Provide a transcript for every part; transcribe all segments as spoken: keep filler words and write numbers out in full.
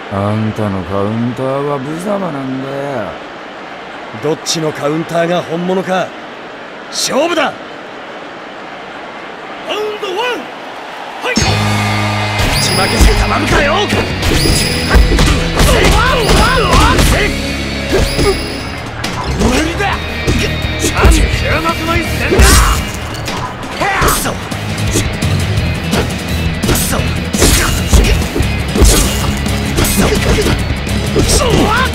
あんたのカウンターは無様なんだよ。 どっちのカウンターが本物か勝負だ。ラウンドワン、はい。打ち負けてたまるかよ。無理だ。チャン注目の一戦だ。そうそうそうわっ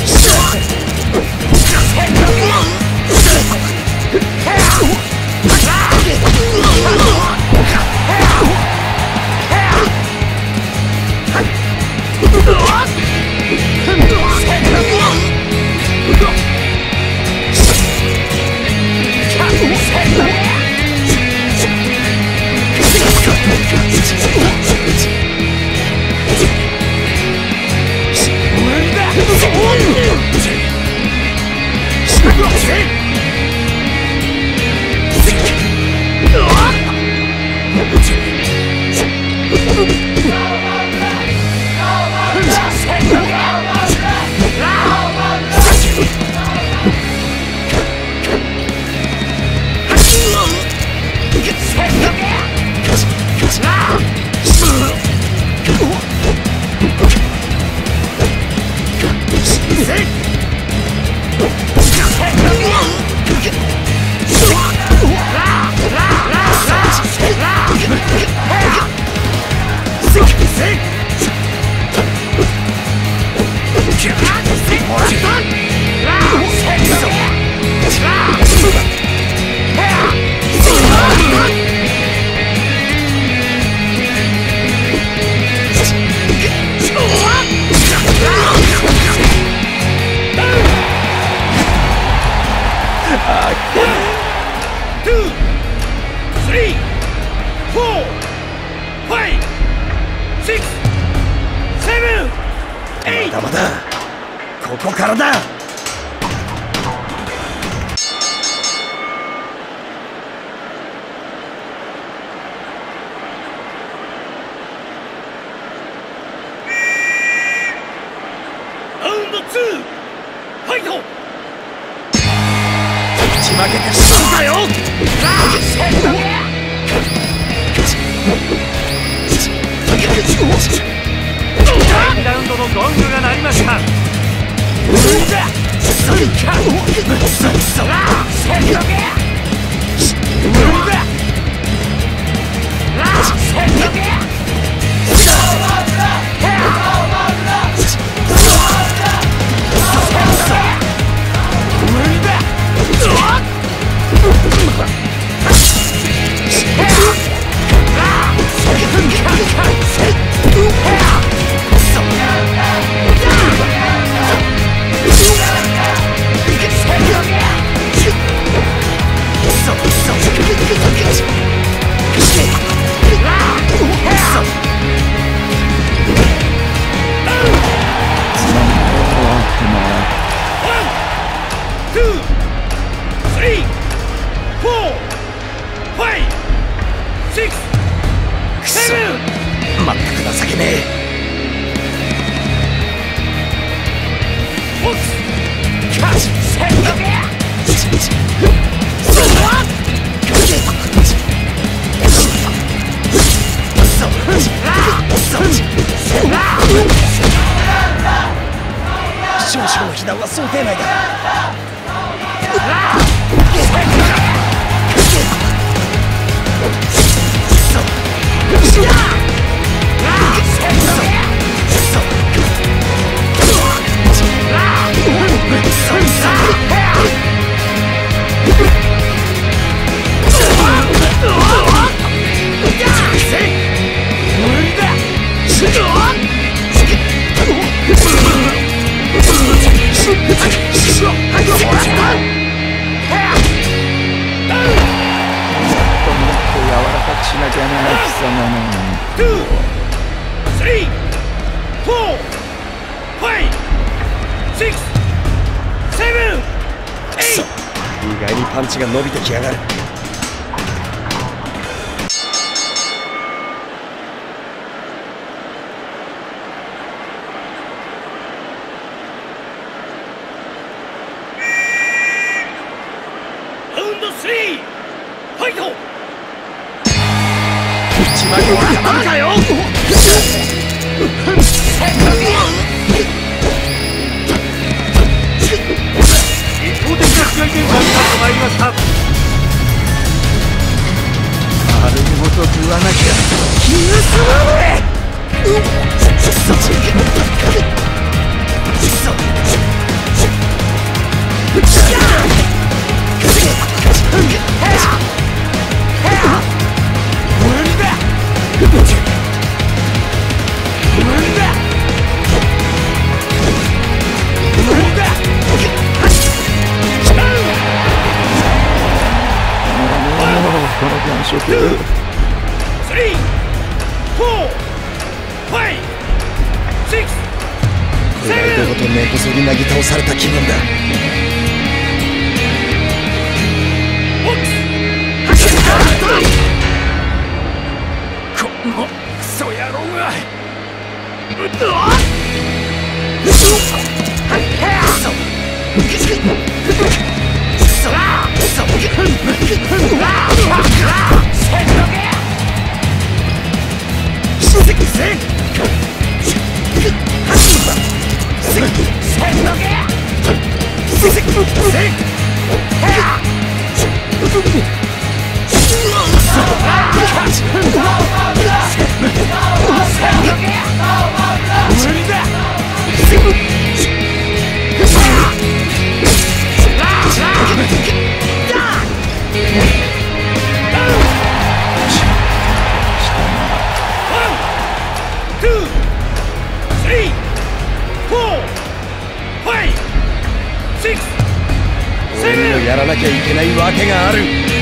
まだまだここからだ。ラウンドツー、ファイト。打ち負けてしまうかよ。第にラウンドのゴングが鳴りました。まったく情けねえ。少々の被弾は想定内だ。しなきゃなら貴様の意外にパンチが伸びてきやがる。 ぞ。一枚をやったかよ。一方的な試合展開になってまいりました。丸ごと食わなきゃ気が済まねえ。 この感触。 スリー、フォー、ファイブ、シックス、セブン。 ごと根こそぎなぎ倒された気分だ。 このクソ野郎が。 俺にもやらなきゃいけないわけがある。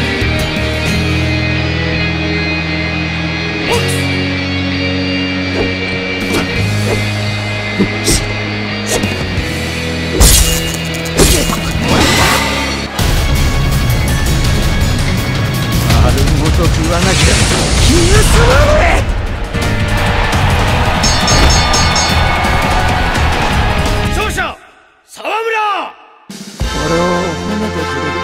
丸ごと食わなきゃ気が済まねえ。 勝者沢村。 俺を褒めてくれる